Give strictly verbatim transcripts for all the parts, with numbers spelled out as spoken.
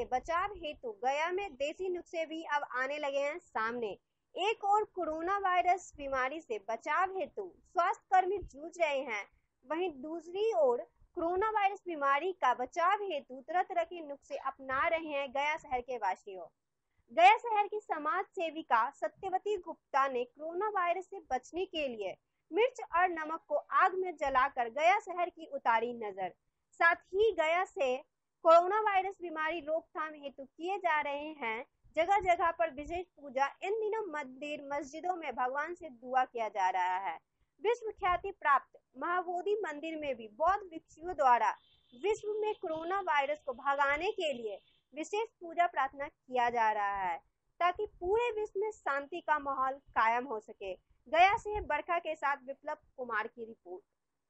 बचाव हेतु गया में देसी नुस्खे भी अब आने लगे हैं सामने। एक और कोरोना वायरस बीमारी से बचाव हेतु स्वास्थ्य कर्मी जूझ रहे हैं, वहीं दूसरी ओर कोरोना वायरस बीमारी का बचाव हेतु तरह तरह के नुस्खे अपना रहे हैं गया शहर के वासियों। गया शहर की समाज सेविका सत्यवती गुप्ता ने कोरोना वायरस से बचने के लिए मिर्च और नमक को आग में जलाकर गया शहर की उतारी नजर। साथ ही गया से कोरोना वायरस बीमारी रोकथाम हेतु किए जा रहे हैं जगह जगह पर विशेष पूजा। इन दिनों मंदिर मस्जिदों में भगवान से दुआ किया जा रहा है। विश्व ख्याति प्राप्त महाबोधि मंदिर में भी बौद्ध भिक्षुओं द्वारा विश्व में कोरोना वायरस को भगाने के लिए विशेष पूजा प्रार्थना किया जा रहा है ताकि पूरे विश्व में शांति का माहौल कायम हो सके। गया से बरखा के साथ विप्लव कुमार की रिपोर्ट।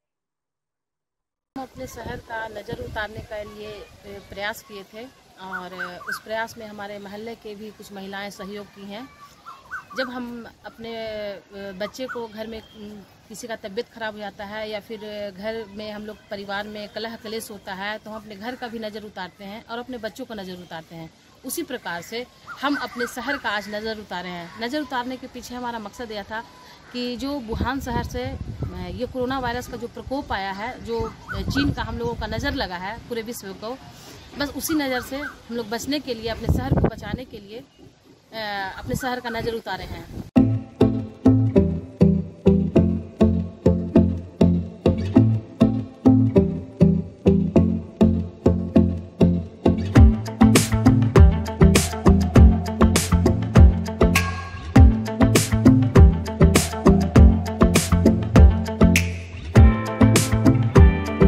हम अपने शहर का नज़र उतारने के लिए प्रयास किए थे और उस प्रयास में हमारे मोहल्ले के भी कुछ महिलाएं सहयोग की हैं। जब हम अपने बच्चे को घर में किसी का तबीयत खराब हो जाता है या फिर घर में हम लोग परिवार में कलह कलेश होता है तो हम अपने घर का भी नज़र उतारते हैं और अपने बच्चों का नज़र उतारते हैं। उसी प्रकार से हम अपने शहर का आज नज़र उतारे हैं। नज़र उतारने के पीछे हमारा मकसद यह था कि जो वुहान शहर से ये कोरोना वायरस का जो प्रकोप आया है, जो चीन का हम लोगों का नज़र लगा है पूरे विश्व को, बस उसी नज़र से हम लोग बचने के लिए, अपने शहर को बचाने के लिए अपने शहर का नज़र उतारे हैं।